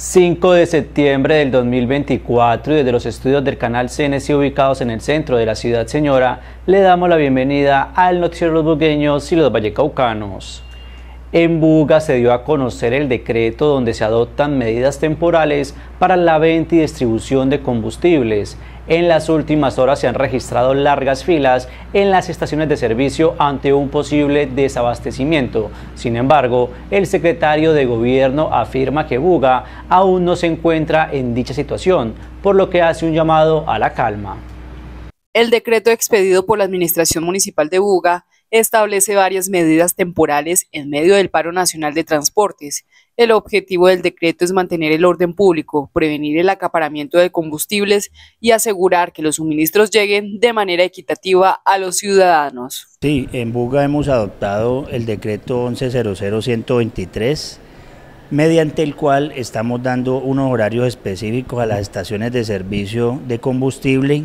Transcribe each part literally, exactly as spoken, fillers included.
cinco de septiembre del dos mil veinticuatro y desde los estudios del canal C N C ubicados en el centro de la ciudad señora, le damos la bienvenida al noticiero de los bugueños y los vallecaucanos. En Buga se dio a conocer el decreto donde se adoptan medidas temporales para la venta y distribución de combustibles. En las últimas horas se han registrado largas filas en las estaciones de servicio ante un posible desabastecimiento. Sin embargo, el secretario de Gobierno afirma que Buga aún no se encuentra en dicha situación, por lo que hace un llamado a la calma. El decreto expedido por la Administración Municipal de Buga establece varias medidas temporales en medio del paro nacional de transportes. El objetivo del decreto es mantener el orden público, prevenir el acaparamiento de combustibles y asegurar que los suministros lleguen de manera equitativa a los ciudadanos. Sí, en Buga hemos adoptado el decreto once cero cero ciento veintitrés, mediante el cual estamos dando unos horarios específicos a las estaciones de servicio de combustible,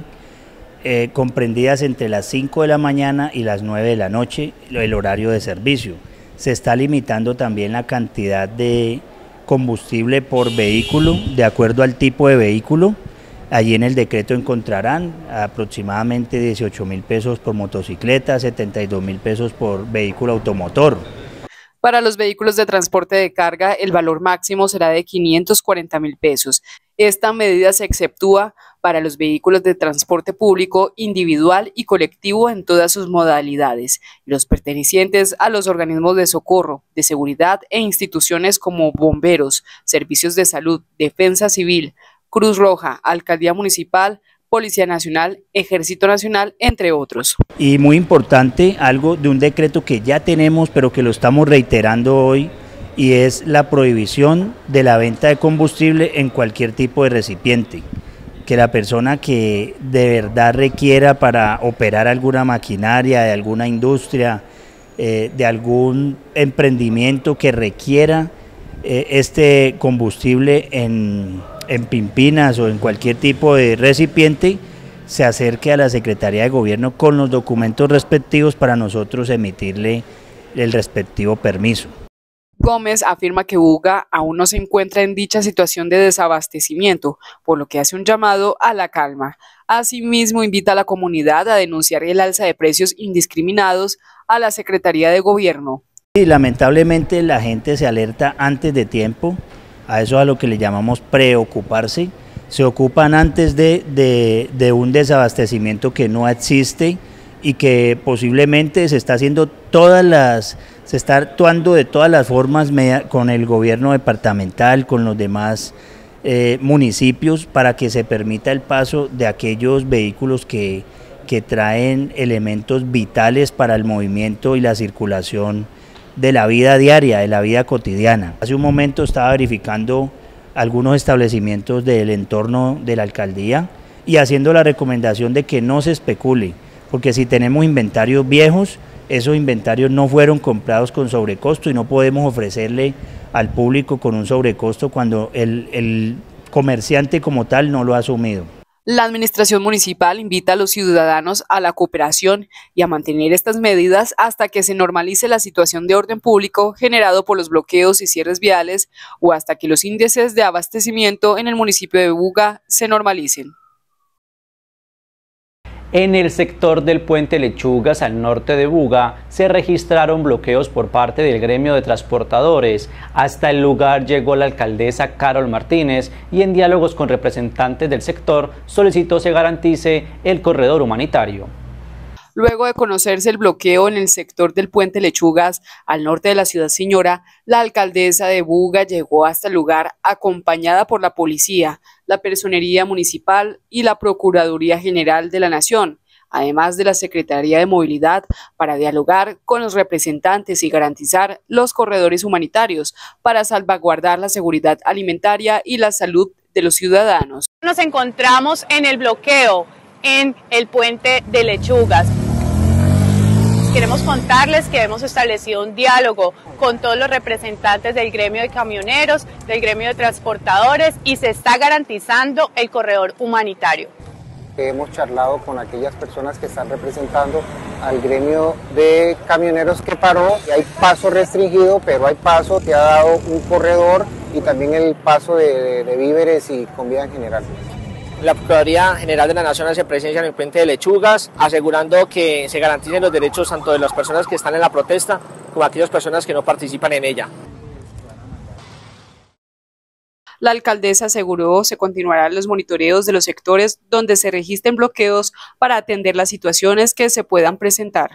Eh, comprendidas entre las cinco de la mañana y las nueve de la noche, el horario de servicio. Se está limitando también la cantidad de combustible por vehículo, de acuerdo al tipo de vehículo. Allí en el decreto encontrarán aproximadamente dieciocho mil pesos por motocicleta, setenta y dos mil pesos por vehículo automotor. Para los vehículos de transporte de carga, el valor máximo será de quinientos cuarenta mil pesos. Esta medida se exceptúa para los vehículos de transporte público, individual y colectivo en todas sus modalidades, y los pertenecientes a los organismos de socorro, de seguridad e instituciones como bomberos, servicios de salud, defensa civil, Cruz Roja, Alcaldía Municipal, Policía Nacional, Ejército Nacional, entre otros. Y muy importante, algo de un decreto que ya tenemos, pero que lo estamos reiterando hoy, y es la prohibición de la venta de combustible en cualquier tipo de recipiente. Que la persona que de verdad requiera para operar alguna maquinaria, de alguna industria, eh, de algún emprendimiento que requiera eh, este combustible en, en pimpinas o en cualquier tipo de recipiente, se acerque a la Secretaría de Gobierno con los documentos respectivos para nosotros emitirle el respectivo permiso. Gómez afirma que Buga aún no se encuentra en dicha situación de desabastecimiento, por lo que hace un llamado a la calma. Asimismo, invita a la comunidad a denunciar el alza de precios indiscriminados a la Secretaría de Gobierno. Y lamentablemente la gente se alerta antes de tiempo, a eso a lo que le llamamos preocuparse, se ocupan antes de, de, de un desabastecimiento que no existe y que posiblemente se está haciendo todas las... Se está actuando de todas las formas con el gobierno departamental, con los demás eh, municipios, para que se permita el paso de aquellos vehículos que, que traen elementos vitales para el movimiento y la circulación de la vida diaria, de la vida cotidiana. Hace un momento estaba verificando algunos establecimientos del entorno de la alcaldía y haciendo la recomendación de que no se especule, porque si tenemos inventarios viejos, esos inventarios no fueron comprados con sobrecosto y no podemos ofrecerle al público con un sobrecosto cuando el, el comerciante como tal no lo ha asumido. La Administración Municipal invita a los ciudadanos a la cooperación y a mantener estas medidas hasta que se normalice la situación de orden público generado por los bloqueos y cierres viales o hasta que los índices de abastecimiento en el municipio de Buga se normalicen. En el sector del puente Lechugas, al norte de Buga, se registraron bloqueos por parte del gremio de transportadores. Hasta el lugar llegó la alcaldesa Carol Martínez y en diálogos con representantes del sector solicitó se garantice el corredor humanitario. Luego de conocerse el bloqueo en el sector del puente Lechugas, al norte de la ciudad señora, la alcaldesa de Buga llegó hasta el lugar acompañada por la policía, la personería municipal y la Procuraduría General de la Nación, además de la Secretaría de Movilidad, para dialogar con los representantes y garantizar los corredores humanitarios para salvaguardar la seguridad alimentaria y la salud de los ciudadanos. Nos encontramos en el bloqueo en el puente de Lechugas. Queremos contarles que hemos establecido un diálogo con todos los representantes del gremio de camioneros, del gremio de transportadores y se está garantizando el corredor humanitario. Hemos charlado con aquellas personas que están representando al gremio de camioneros que paró. Hay paso restringido, pero hay paso, que ha dado un corredor y también el paso de, de, de víveres y comida en general. La Procuraduría General de la Nación hace presencia en el puente de Lechugas, asegurando que se garanticen los derechos tanto de las personas que están en la protesta como de aquellas personas que no participan en ella. La alcaldesa aseguró se continuarán los monitoreos de los sectores donde se registren bloqueos para atender las situaciones que se puedan presentar.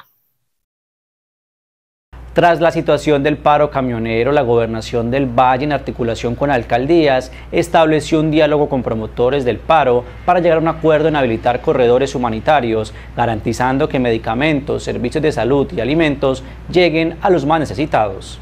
Tras la situación del paro camionero, la Gobernación del Valle, en articulación con alcaldías, estableció un diálogo con promotores del paro para llegar a un acuerdo en habilitar corredores humanitarios, garantizando que medicamentos, servicios de salud y alimentos lleguen a los más necesitados.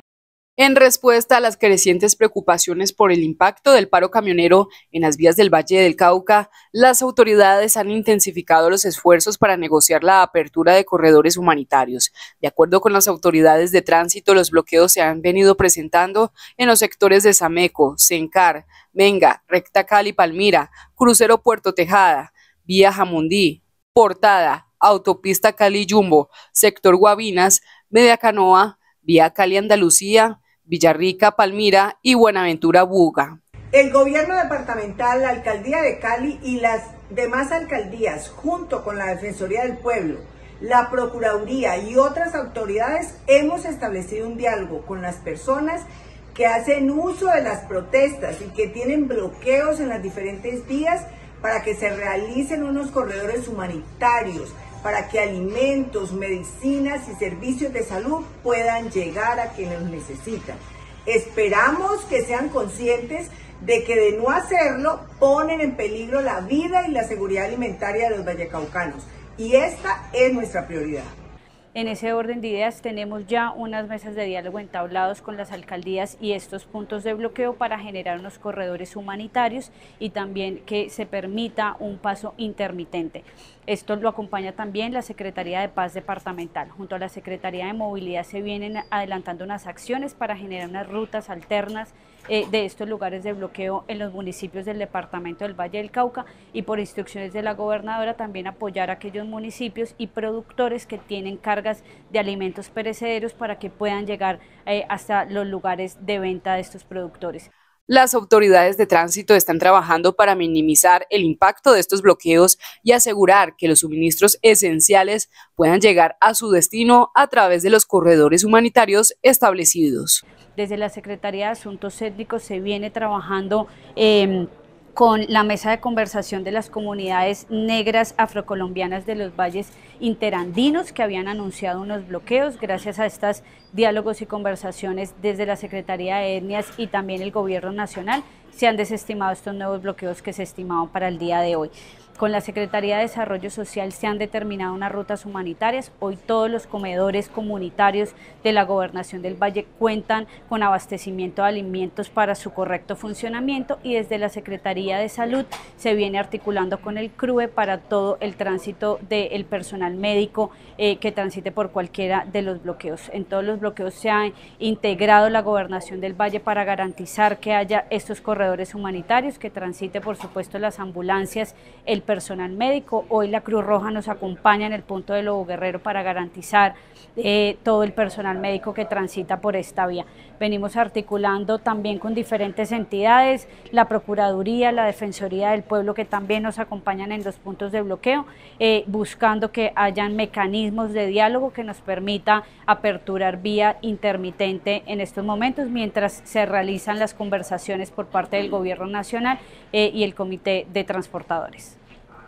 En respuesta a las crecientes preocupaciones por el impacto del paro camionero en las vías del Valle del Cauca, las autoridades han intensificado los esfuerzos para negociar la apertura de corredores humanitarios. De acuerdo con las autoridades de tránsito, los bloqueos se han venido presentando en los sectores de Sameco, Sencar, Menga, Recta Cali Palmira, Crucero Puerto Tejada, Vía Jamundí, Portada, Autopista Cali Jumbo, Sector Guavinas, Media Canoa, Vía Cali Andalucía, Villarrica, Palmira y Buenaventura, Buga. El gobierno departamental, la alcaldía de Cali y las demás alcaldías, junto con la Defensoría del Pueblo, la Procuraduría y otras autoridades, hemos establecido un diálogo con las personas que hacen uso de las protestas y que tienen bloqueos en las diferentes vías para que se realicen unos corredores humanitarios, para que alimentos, medicinas y servicios de salud puedan llegar a quienes los necesitan. Esperamos que sean conscientes de que de no hacerlo ponen en peligro la vida y la seguridad alimentaria de los vallecaucanos, y esta es nuestra prioridad. En ese orden de ideas tenemos ya unas mesas de diálogo entablados con las alcaldías y estos puntos de bloqueo para generar unos corredores humanitarios y también que se permita un paso intermitente. Esto lo acompaña también la Secretaría de Paz Departamental. Junto a la Secretaría de Movilidad se vienen adelantando unas acciones para generar unas rutas alternas eh, de estos lugares de bloqueo en los municipios del departamento del Valle del Cauca, y por instrucciones de la gobernadora también apoyar a aquellos municipios y productores que tienen cargas de alimentos perecederos para que puedan llegar eh, hasta los lugares de venta de estos productores. Las autoridades de tránsito están trabajando para minimizar el impacto de estos bloqueos y asegurar que los suministros esenciales puedan llegar a su destino a través de los corredores humanitarios establecidos. Desde la Secretaría de Asuntos Étnicos se viene trabajando eh, con la mesa de conversación de las comunidades negras afrocolombianas de los valles interandinos que habían anunciado unos bloqueos. Gracias a estos diálogos y conversaciones desde la Secretaría de Etnias y también el Gobierno Nacional se han desestimado estos nuevos bloqueos que se estimaban para el día de hoy. Con la Secretaría de Desarrollo Social se han determinado unas rutas humanitarias. Hoy todos los comedores comunitarios de la Gobernación del Valle cuentan con abastecimiento de alimentos para su correcto funcionamiento, y desde la Secretaría de Salud se viene articulando con el C R U E para todo el tránsito del personal médico eh, que transite por cualquiera de los bloqueos. En todos los bloqueos se ha integrado la Gobernación del Valle para garantizar que haya estos corredores humanitarios, que transite por supuesto las ambulancias, el personal médico. Hoy la Cruz Roja nos acompaña en el punto de Lobo Guerrero para garantizar eh, todo el personal médico que transita por esta vía. Venimos articulando también con diferentes entidades, la Procuraduría, la Defensoría del Pueblo, que también nos acompañan en los puntos de bloqueo, eh, buscando que hayan mecanismos de diálogo que nos permita aperturar vía intermitente en estos momentos, mientras se realizan las conversaciones por parte del Gobierno Nacional eh, y el Comité de Transportadores.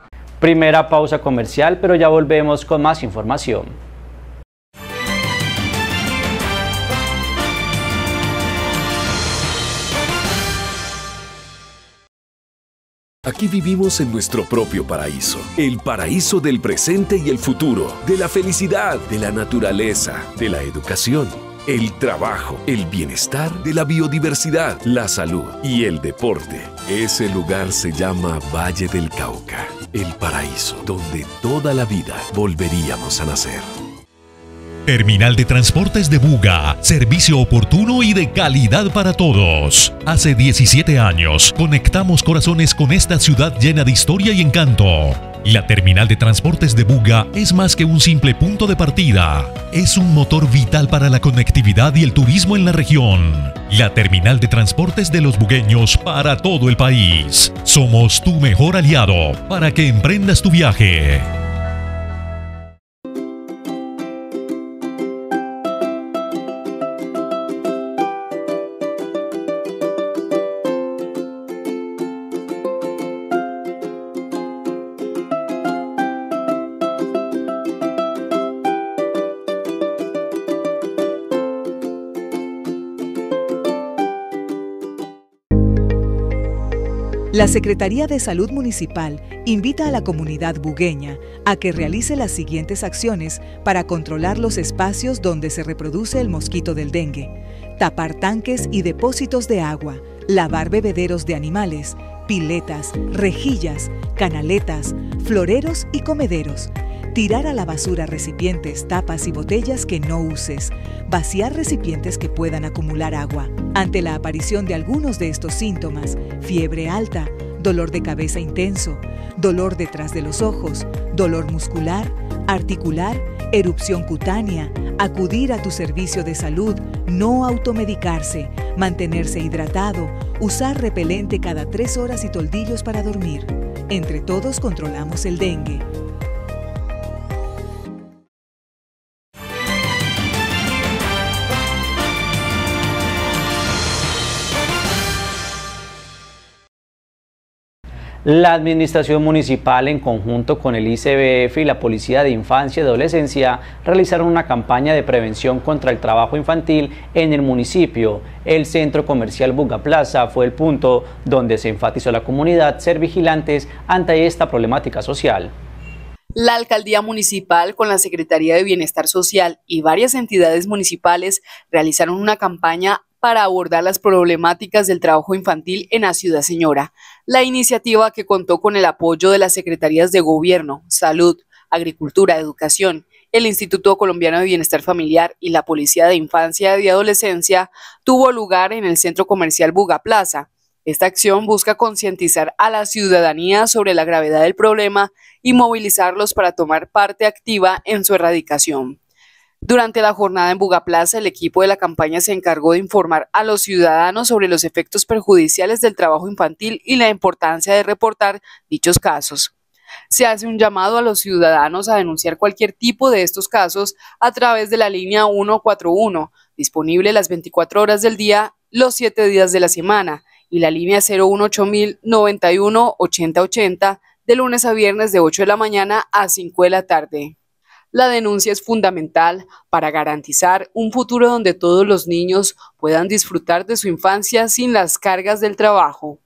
Primera pausa comercial, pero ya volvemos con más información. Aquí vivimos en nuestro propio paraíso, el paraíso del presente y el futuro, de la felicidad, de la naturaleza, de la educación, el trabajo, el bienestar, de la biodiversidad, la salud y el deporte. Ese lugar se llama Valle del Cauca, el paraíso donde toda la vida volveríamos a nacer. Terminal de Transportes de Buga, servicio oportuno y de calidad para todos. Hace diecisiete años conectamos corazones con esta ciudad llena de historia y encanto. La terminal de transportes de Buga es más que un simple punto de partida. Es un motor vital para la conectividad y el turismo en la región. La terminal de transportes de los bugueños para todo el país. Somos tu mejor aliado para que emprendas tu viaje. La Secretaría de Salud Municipal invita a la comunidad bugueña a que realice las siguientes acciones para controlar los espacios donde se reproduce el mosquito del dengue: tapar tanques y depósitos de agua, lavar bebederos de animales, piletas, rejillas, canaletas, floreros y comederos, tirar a la basura recipientes, tapas y botellas que no uses, vaciar recipientes que puedan acumular agua. Ante la aparición de algunos de estos síntomas, fiebre alta, dolor de cabeza intenso, dolor detrás de los ojos, dolor muscular, articular, erupción cutánea, acudir a tu servicio de salud, no automedicarse, mantenerse hidratado, usar repelente cada tres horas y toldillos para dormir. Entre todos controlamos el dengue. La Administración Municipal, en conjunto con el I C B F y la Policía de Infancia y Adolescencia, realizaron una campaña de prevención contra el trabajo infantil en el municipio. El Centro Comercial Buga Plaza fue el punto donde se enfatizó a la comunidad ser vigilantes ante esta problemática social. La Alcaldía Municipal, con la Secretaría de Bienestar Social y varias entidades municipales, realizaron una campaña para abordar las problemáticas del trabajo infantil en la Ciudad Señora. La iniciativa, que contó con el apoyo de las Secretarías de Gobierno, Salud, Agricultura, Educación, el Instituto Colombiano de Bienestar Familiar y la Policía de Infancia y Adolescencia, tuvo lugar en el Centro Comercial Buga Plaza. Esta acción busca concientizar a la ciudadanía sobre la gravedad del problema y movilizarlos para tomar parte activa en su erradicación. Durante la jornada en Buga Plaza, el equipo de la campaña se encargó de informar a los ciudadanos sobre los efectos perjudiciales del trabajo infantil y la importancia de reportar dichos casos. Se hace un llamado a los ciudadanos a denunciar cualquier tipo de estos casos a través de la línea ciento cuarenta y uno, disponible las veinticuatro horas del día, los siete días de la semana, y la línea cero uno ocho mil noventa y uno ochenta ochenta, de lunes a viernes de ocho de la mañana a cinco de la tarde. La denuncia es fundamental para garantizar un futuro donde todos los niños puedan disfrutar de su infancia sin las cargas del trabajo.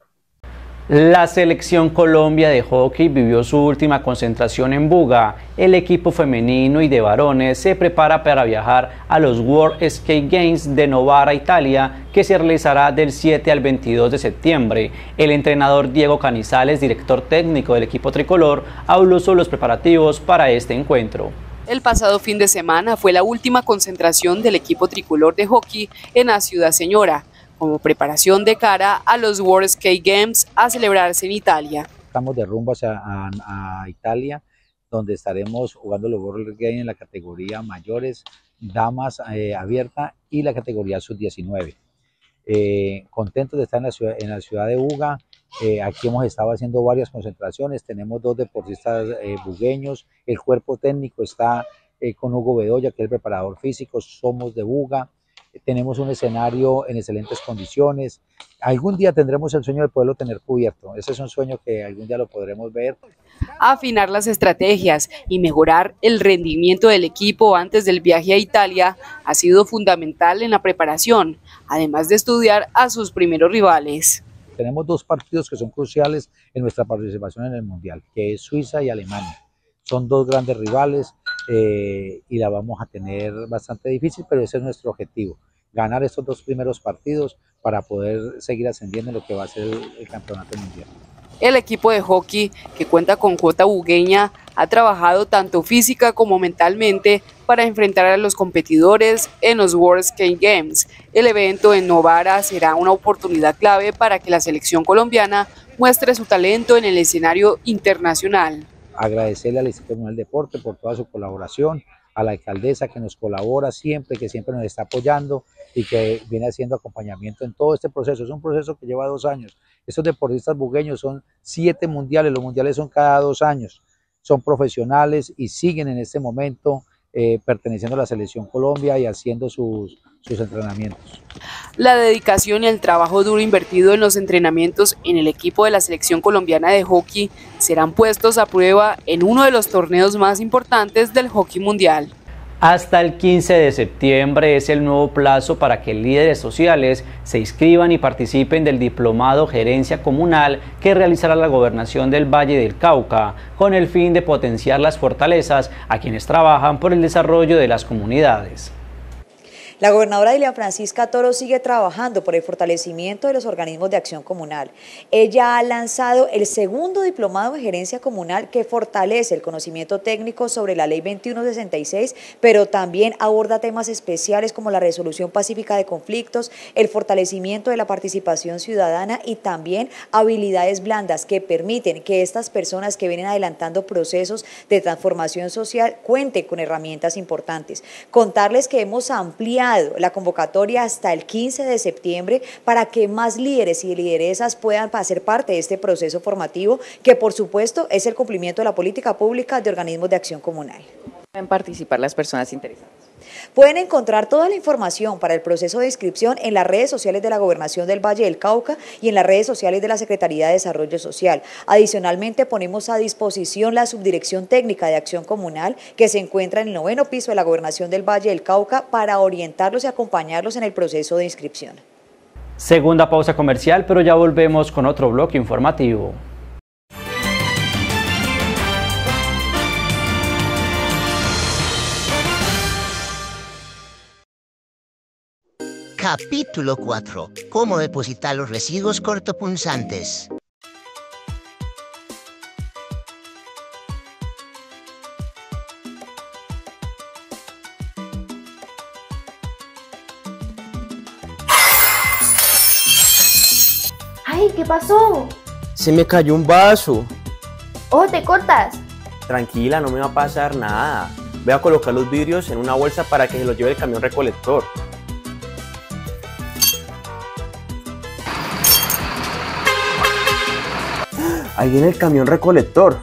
La Selección Colombia de hockey vivió su última concentración en Buga. El equipo femenino y de varones se prepara para viajar a los World Skate Games de Novara, Italia, que se realizará del siete al veintidós de septiembre. El entrenador Diego Canizales, director técnico del equipo tricolor, habló sobre los preparativos para este encuentro. El pasado fin de semana fue la última concentración del equipo tricolor de hockey en la Ciudad Señora, como preparación de cara a los World Skate Games a celebrarse en Italia. Estamos de rumbo hacia a, a Italia, donde estaremos jugando los World Skate Games en la categoría mayores, damas eh, abierta y la categoría sub diecinueve. Eh, contentos de estar en la ciudad, en la ciudad de Buga. Eh, aquí hemos estado haciendo varias concentraciones, tenemos dos deportistas eh, bugueños, el cuerpo técnico está eh, con Hugo Bedoya, que es el preparador físico, somos de Buga, eh, tenemos un escenario en excelentes condiciones. Algún día tendremos el sueño de poderlo tener cubierto, ese es un sueño que algún día lo podremos ver. Afinar las estrategias y mejorar el rendimiento del equipo antes del viaje a Italia ha sido fundamental en la preparación, además de estudiar a sus primeros rivales. Tenemos dos partidos que son cruciales en nuestra participación en el Mundial, que es Suiza y Alemania. Son dos grandes rivales eh, y la vamos a tener bastante difícil, pero ese es nuestro objetivo, ganar estos dos primeros partidos para poder seguir ascendiendo en lo que va a ser el, el campeonato mundial. El equipo de hockey, que cuenta con cuota bugueña, ha trabajado tanto física como mentalmente para enfrentar a los competidores en los World Skate Games. El evento en Novara será una oportunidad clave para que la selección colombiana muestre su talento en el escenario internacional. agradecerle al Instituto Nacional del Deporte por toda su colaboración, a la alcaldesa que nos colabora siempre, que siempre nos está apoyando y que viene haciendo acompañamiento en todo este proceso. Es un proceso que lleva dos años. Estos deportistas bugueños son siete mundiales, los mundiales son cada dos años, son profesionales y siguen en este momento eh, perteneciendo a la Selección Colombia y haciendo sus, sus entrenamientos. La dedicación y el trabajo duro invertido en los entrenamientos en el equipo de la Selección Colombiana de Hockey serán puestos a prueba en uno de los torneos más importantes del hockey mundial. Hasta el quince de septiembre es el nuevo plazo para que líderes sociales se inscriban y participen del diplomado Gerencia Comunal que realizará la Gobernación del Valle del Cauca, con el fin de potenciar las fortalezas a quienes trabajan por el desarrollo de las comunidades. La gobernadora Dilian Francisca Toro sigue trabajando por el fortalecimiento de los organismos de acción comunal. Ella ha lanzado el segundo diplomado en gerencia comunal que fortalece el conocimiento técnico sobre la ley veintiuno sesenta y seis, pero también aborda temas especiales como la resolución pacífica de conflictos, el fortalecimiento de la participación ciudadana y también habilidades blandas que permiten que estas personas que vienen adelantando procesos de transformación social cuenten con herramientas importantes. Contarles que hemos ampliado la convocatoria hasta el quince de septiembre para que más líderes y lideresas puedan hacer parte de este proceso formativo que por supuesto es el cumplimiento de la política pública de organismos de acción comunal. Pueden participar las personas interesadas. Pueden encontrar toda la información para el proceso de inscripción en las redes sociales de la Gobernación del Valle del Cauca y en las redes sociales de la Secretaría de Desarrollo Social. Adicionalmente, ponemos a disposición la Subdirección Técnica de Acción Comunal que se encuentra en el noveno piso de la Gobernación del Valle del Cauca para orientarlos y acompañarlos en el proceso de inscripción. Segunda pausa comercial, pero ya volvemos con otro bloque informativo. Capítulo cuatro. Cómo depositar los residuos cortopunzantes. ¡Ay! ¿Qué pasó? Se me cayó un vaso. ¡Oh, te cortas! Tranquila, no me va a pasar nada. Voy a colocar los vidrios en una bolsa para que se los lleve el camión recolector. Ahí viene el camión recolector.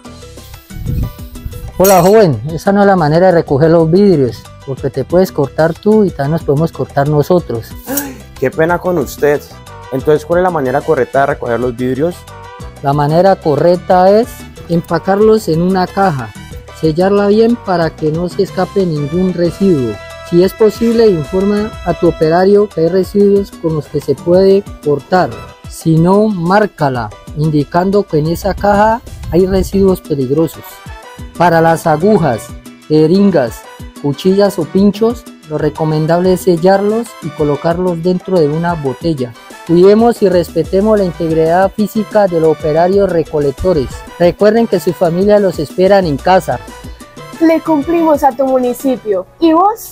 Hola joven, esa no es la manera de recoger los vidrios, porque te puedes cortar tú y también nos podemos cortar nosotros. Qué pena con usted. Entonces, ¿cuál es la manera correcta de recoger los vidrios? La manera correcta es empacarlos en una caja, sellarla bien para que no se escape ningún residuo. Si es posible, informa a tu operario que hay residuos con los que se puede cortar. Si no, márcala, indicando que en esa caja hay residuos peligrosos. Para las agujas, jeringas, cuchillas o pinchos, lo recomendable es sellarlos y colocarlos dentro de una botella. Cuidemos y respetemos la integridad física de los operarios recolectores. Recuerden que sus familias los esperan en casa. Le cumplimos a tu municipio. ¿Y vos?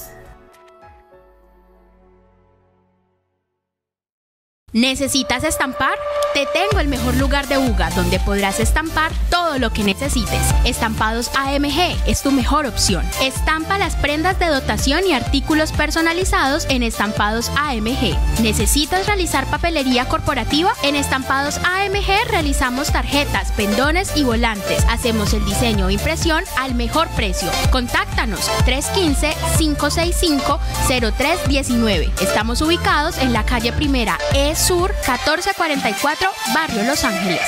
¿Necesitas estampar? Te tengo el mejor lugar de Buga, donde podrás estampar todo lo que necesites. Estampados A M G es tu mejor opción. Estampa las prendas de dotación y artículos personalizados en Estampados A M G. ¿Necesitas realizar papelería corporativa? En Estampados A M G realizamos tarjetas, pendones y volantes. Hacemos el diseño e impresión al mejor precio. Contáctanos tres uno cinco, cinco seis cinco, cero tres uno nueve. Estamos ubicados en la calle Primera E Sur catorce cuarenta y cuatro, Barrio Los Ángeles.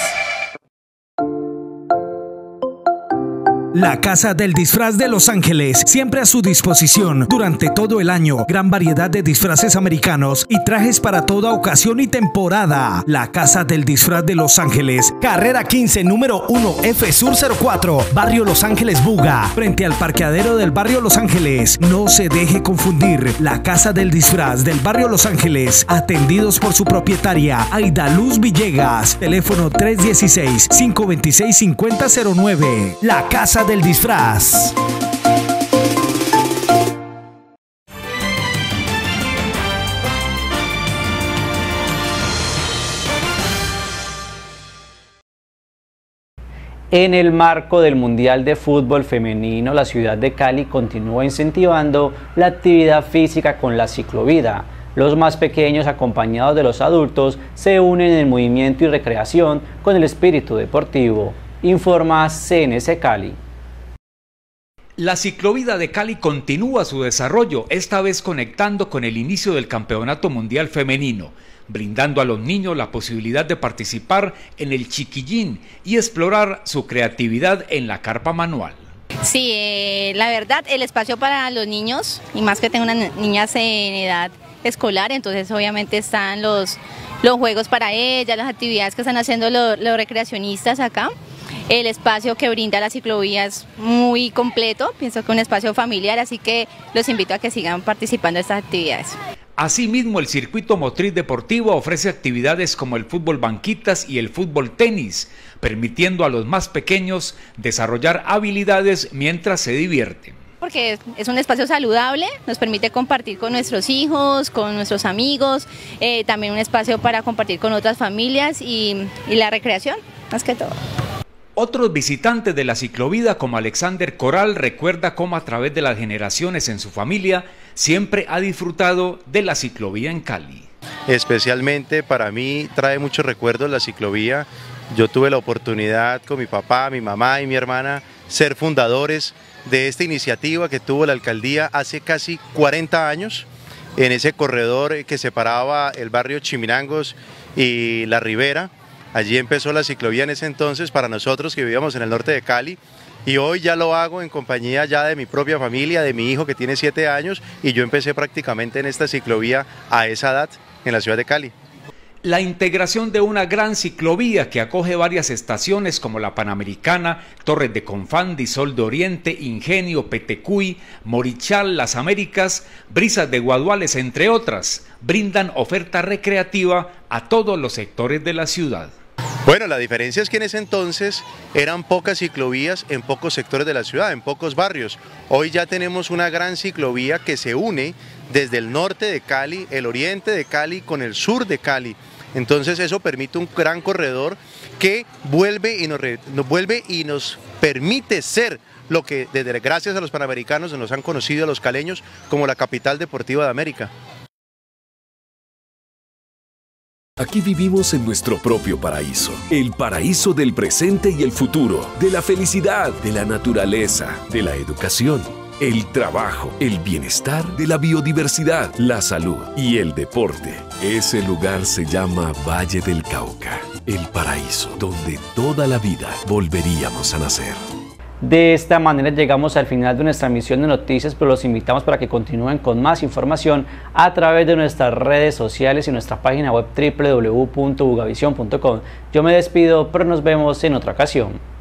La Casa del Disfraz de Los Ángeles, siempre a su disposición durante todo el año. Gran variedad de disfraces americanos y trajes para toda ocasión y temporada. La Casa del Disfraz de Los Ángeles, carrera quince, número uno, F Sur cero cuatro, Barrio Los Ángeles, Buga, frente al parqueadero del Barrio Los Ángeles. No se deje confundir. La Casa del Disfraz del Barrio Los Ángeles, atendidos por su propietaria, Aida Luz Villegas. Teléfono tres uno seis, cinco dos seis, cinco cero cero nueve. La Casa del Disfraz. En el marco del Mundial de Fútbol Femenino, la ciudad de Cali continúa incentivando la actividad física con la ciclovida. Los más pequeños, acompañados de los adultos, se unen en el movimiento y recreación con el espíritu deportivo. Informa C N C Cali. La ciclovida de Cali continúa su desarrollo, esta vez conectando con el inicio del Campeonato Mundial Femenino, brindando a los niños la posibilidad de participar en el chiquillín y explorar su creatividad en la carpa manual. Sí, eh, la verdad, el espacio para los niños, y más que tengo unas niñas en edad escolar, entonces obviamente están los, los juegos para ellas, las actividades que están haciendo los, los recreacionistas acá. El espacio que brinda la ciclovía es muy completo, pienso que un espacio familiar, así que los invito a que sigan participando de estas actividades. Asimismo, el circuito motriz deportivo ofrece actividades como el fútbol banquitas y el fútbol tenis, permitiendo a los más pequeños desarrollar habilidades mientras se divierten. Porque es un espacio saludable, nos permite compartir con nuestros hijos, con nuestros amigos, eh, también un espacio para compartir con otras familias y, y la recreación, más que todo. Otros visitantes de la ciclovida como Alexander Coral recuerda cómo a través de las generaciones en su familia siempre ha disfrutado de la ciclovía en Cali. Especialmente para mí trae muchos recuerdos la ciclovía. Yo tuve la oportunidad con mi papá, mi mamá y mi hermana ser fundadores de esta iniciativa que tuvo la alcaldía hace casi cuarenta años en ese corredor que separaba el barrio Chimirangos y La Ribera. Allí empezó la ciclovía en ese entonces para nosotros que vivíamos en el norte de Cali, y hoy ya lo hago en compañía ya de mi propia familia, de mi hijo que tiene siete años, y yo empecé prácticamente en esta ciclovía a esa edad en la ciudad de Cali. La integración de una gran ciclovía que acoge varias estaciones como la Panamericana, Torres de Confandi, Sol de Oriente, Ingenio, Petecuy, Morichal, Las Américas, Brisas de Guaduales, entre otras, brindan oferta recreativa a todos los sectores de la ciudad. Bueno, la diferencia es que en ese entonces eran pocas ciclovías en pocos sectores de la ciudad, en pocos barrios. Hoy ya tenemos una gran ciclovía que se une desde el norte de Cali, el oriente de Cali con el sur de Cali. Entonces eso permite un gran corredor que vuelve y nos, re, nos vuelve y nos permite ser lo que desde gracias a los panamericanos nos han conocido a los caleños como la capital deportiva de América. Aquí vivimos en nuestro propio paraíso, el paraíso del presente y el futuro, de la felicidad, de la naturaleza, de la educación, el trabajo, el bienestar, de la biodiversidad, la salud y el deporte. Ese lugar se llama Valle del Cauca, el paraíso donde toda la vida volveríamos a nacer. De esta manera llegamos al final de nuestra emisión de noticias, pero los invitamos para que continúen con más información a través de nuestras redes sociales y nuestra página web doble u doble u doble u punto bugavisión punto com. Yo me despido, pero nos vemos en otra ocasión.